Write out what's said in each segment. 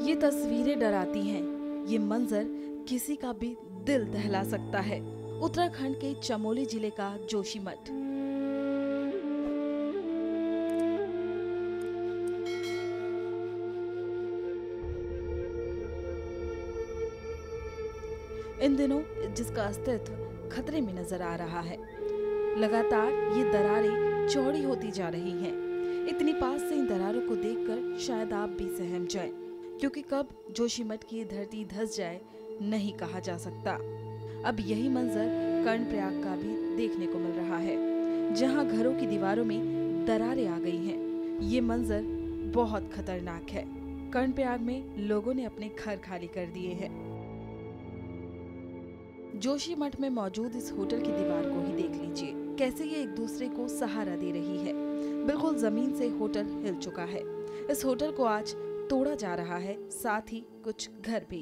ये तस्वीरें डराती हैं। ये मंजर किसी का भी दिल दहला सकता है। उत्तराखंड के चमोली जिले का जोशीमठ। इन दिनों जिसका अस्तित्व खतरे में नजर आ रहा है। लगातार ये दरारें चौड़ी होती जा रही हैं। इतनी पास से इन दरारों को देखकर शायद आप भी सहम जाएं, क्योंकि कब जोशीमठ की धरती धंस जाए नहीं कहा जा सकता। अब यही मंजर कर्णप्रयाग का भी देखने को मिल रहा है, जहां घरों की दीवारों में दरारें आ गई हैं। ये मंजर बहुत खतरनाक है। कर्णप्रयाग में लोगों ने अपने घर खाली कर दिए हैं। जोशीमठ में मौजूद इस होटल की दीवार को ही देख लीजिए, कैसे ये एक दूसरे को सहारा दे रही है। बिल्कुल जमीन से होटल हिल चुका है। इस होटल को आज तोड़ा जा रहा है, साथ ही कुछ घर भी।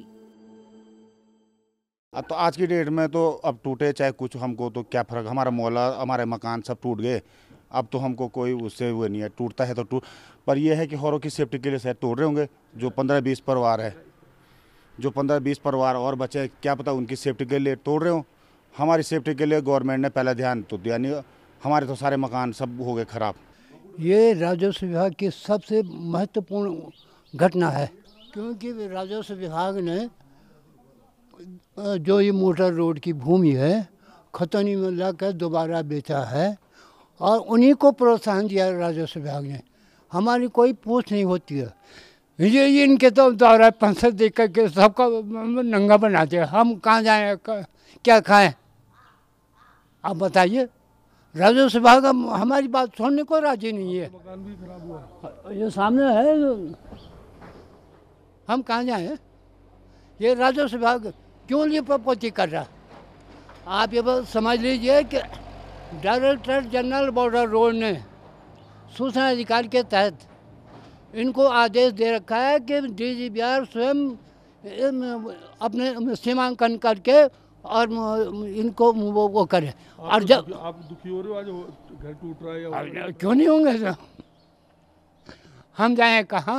अब तो आज की डेट में तो अब टूटे चाहे कुछ, हमको तो क्या फर्क। हमारा मोहल्ला, हमारे मकान सब टूट गए। अब तो हमको कोई उससे वो नहीं है, टूटता है तो टूट। पर यह है कि औरों की सेफ्टी के लिए शायद तोड़ रहे होंगे। जो 15-20 परिवार है, जो 15-20 परिवार और बचे, क्या पता उनकी सेफ्टी के लिए तोड़ रहे हो। हमारी सेफ्टी के लिए गवर्नमेंट ने पहले ध्यान तो दिया नहीं। हमारे तो सारे मकान सब हो गए खराब। ये राजस्व विभाग की सबसे महत्वपूर्ण घटना है, क्योंकि राजस्व विभाग ने जो ये मोटर रोड की भूमि है खतौनी में लाकर दोबारा बेचा है और उन्हीं को प्रोत्साहन दिया राजस्व विभाग ने। हमारी कोई पूछ नहीं होती है। ये इनके तो दौरा पंसद देख करके सबका नंगा बना दिया। हम कहाँ जाएं, क्या खाएं, आप बताइए। राजस्व विभाग हमारी बात सुनने को राजी नहीं है। मकान भी खराब हुआ, ये सामने है, हम कहाँ जाएं। ये राजस्व विभाग क्यों ये प्रपोति कर रहा। आप ये बात समझ लीजिए कि डायरेक्टर जनरल बॉर्डर रोड ने सूचना अधिकार के तहत इनको आदेश दे रखा है कि DGBR स्वयं अपने सीमांकन करके और इनको वो करे। और जब आप दुखी हो रहे हो, आज घर टूट रहा है या क्यों नहीं होंगे सर, हम जाएं कहाँ।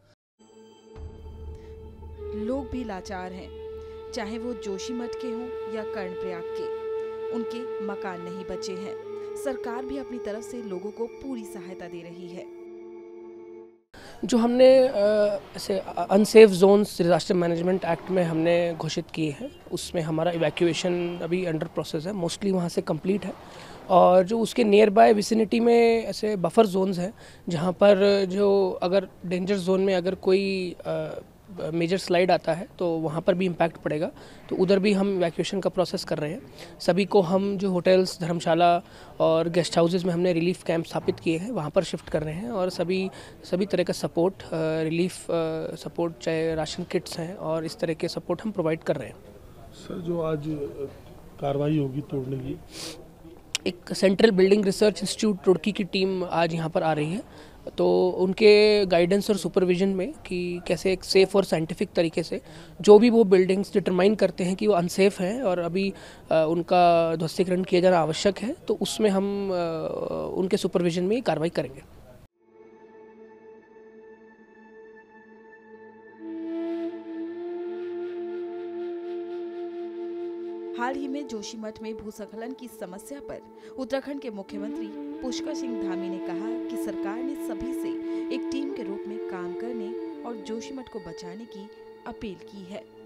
लोग भी लाचार हैं, चाहे वो जोशीमठ के हों या कर्णप्रयाग के। उनके मकान नहीं बचे हैं। सरकार भी अपनी तरफ से लोगों को पूरी सहायता दे रही है। जो हमने ऐसे unsafe zones disaster management act में हमने घोषित किए हैं, उसमें हमारा इवैक्यूएशन अभी अंडर प्रोसेस है, मोस्टली वहाँ से कंप्लीट है। और जो उसके नियर बाय विसिनिटी में ऐसे बफर जोन्स हैं, जहाँ पर जो अगर डेंजर जोन में अगर कोई मेजर स्लाइड आता है तो वहाँ पर भी इम्पैक्ट पड़ेगा, तो उधर भी हम इवैक्यूएशन का प्रोसेस कर रहे हैं। सभी को हम जो होटल्स, धर्मशाला और गेस्ट हाउसेस में हमने रिलीफ कैंप स्थापित किए हैं, वहाँ पर शिफ्ट कर रहे हैं। और सभी तरह का सपोर्ट, रिलीफ सपोर्ट, चाहे राशन किट्स हैं और इस तरह के सपोर्ट हम प्रोवाइड कर रहे हैं। सर, जो आज कार्रवाई होगी तोड़ने की, एक central building research institute Roorkee की टीम आज यहाँ पर आ रही है, तो उनके गाइडेंस और सुपरविजन में कि कैसे एक सेफ़ और साइंटिफिक तरीके से जो भी वो बिल्डिंग्स डिटरमाइन करते हैं कि वो अनसेफ हैं और अभी उनका ध्वस्तीकरण किया जाना आवश्यक है, तो उसमें हम उनके सुपरविजन में कार्रवाई करेंगे। हाल ही में जोशीमठ में भूस्खलन की समस्या पर उत्तराखंड के मुख्यमंत्री पुष्कर सिंह धामी ने कहा कि सरकार ने सभी से एक टीम के रूप में काम करने और जोशीमठ को बचाने की अपील की है।